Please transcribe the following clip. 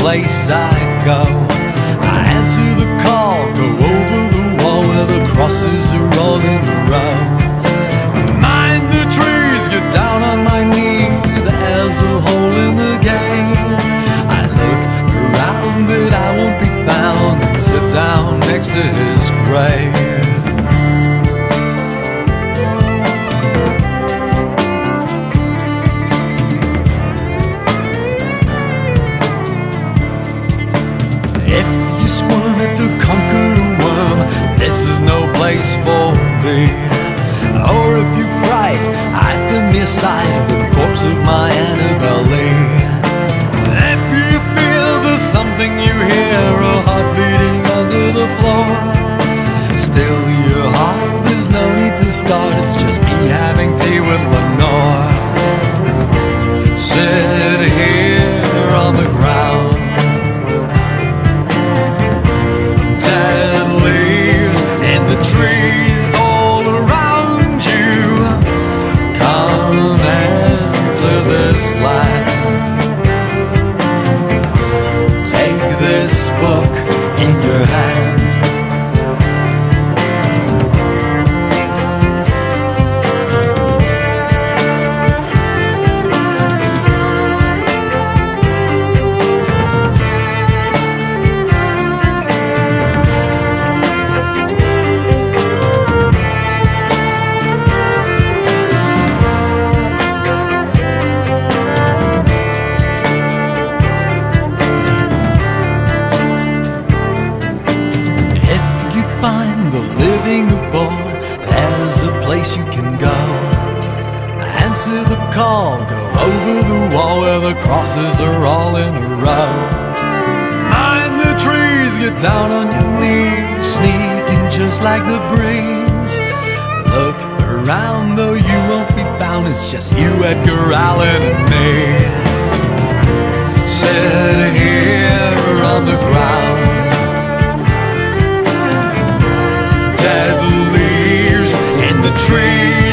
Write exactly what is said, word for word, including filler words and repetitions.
place I go. I answer the call, go over the wall where the crosses are all in a row. Mind the trees, get down on my knees, there's a hole in the game. I look around but I won't be found, and sit down next to his grave. If you squirm at the conqueror worm, this is no place for thee. Or if you fright at the mere sight of the corpse of my Annabelle Lee. If you feel there's something you hear, a heart beating under the floor, still your heart, there's no need to start, it's just me having tea with Lenore. Sit here on the ground, the trees all around you. Come enter this land. Take this book in your hand. Answer the call, go over the wall where the crosses are all in a row. Mind the trees, get down on your knees, sneaking just like the breeze. Look around though you won't be found, it's just you, Edgar Allan and me. Sit here on the ground, dead leaves in the trees.